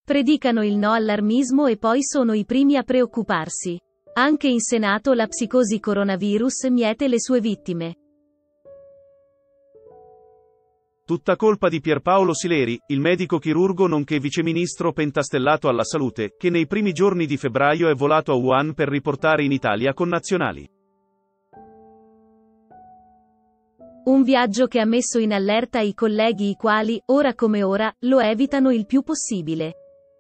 Predicano il no allarmismo e poi sono i primi a preoccuparsi. Anche in Senato la psicosi coronavirus miete le sue vittime. Tutta colpa di Pierpaolo Sileri, il medico chirurgo nonché viceministro pentastellato alla salute, che nei primi giorni di febbraio è volato a Wuhan per riportare in Italia connazionali. Un viaggio che ha messo in allerta i colleghi i quali, ora come ora, lo evitano il più possibile.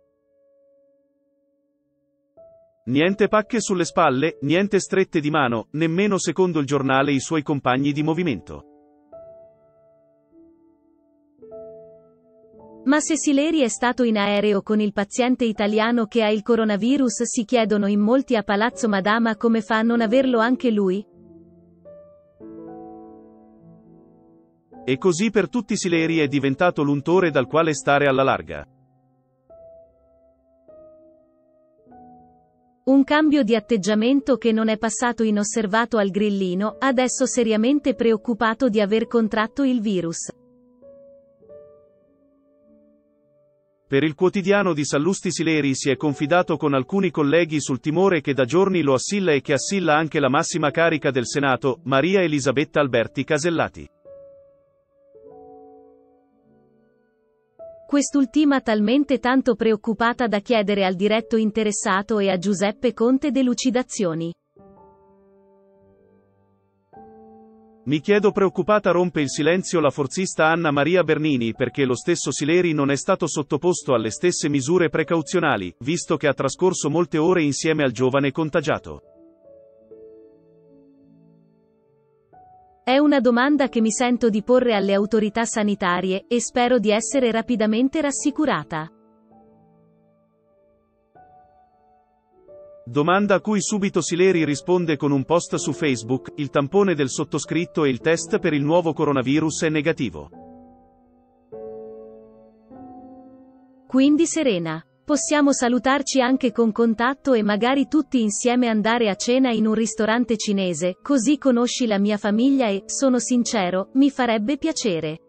Niente pacche sulle spalle, niente strette di mano, nemmeno secondo il giornale i suoi compagni di movimento. Ma se Sileri è stato in aereo con il paziente italiano che ha il coronavirus, si chiedono in molti a Palazzo Madama come fa a non averlo anche lui? E così per tutti Sileri è diventato l'untore dal quale stare alla larga. Un cambio di atteggiamento che non è passato inosservato al grillino, adesso seriamente preoccupato di aver contratto il virus. Per il quotidiano di Sallusti Sileri si è confidato con alcuni colleghi sul timore che da giorni lo assilla e che assilla anche la massima carica del Senato, Maria Elisabetta Alberti Casellati. Quest'ultima talmente tanto preoccupata da chiedere al diretto interessato e a Giuseppe Conte delucidazioni. Mi chiedo preoccupata, rompe il silenzio la forzista Anna Maria Bernini, perché lo stesso Sileri non è stato sottoposto alle stesse misure precauzionali, visto che ha trascorso molte ore insieme al giovane contagiato. È una domanda che mi sento di porre alle autorità sanitarie, e spero di essere rapidamente rassicurata. Domanda a cui subito Sileri risponde con un post su Facebook: il tampone del sottoscritto e il test per il nuovo coronavirus è negativo. Quindi serena. Possiamo salutarci anche con contatto e magari tutti insieme andare a cena in un ristorante cinese, così conosci la mia famiglia e, sono sincero, mi farebbe piacere.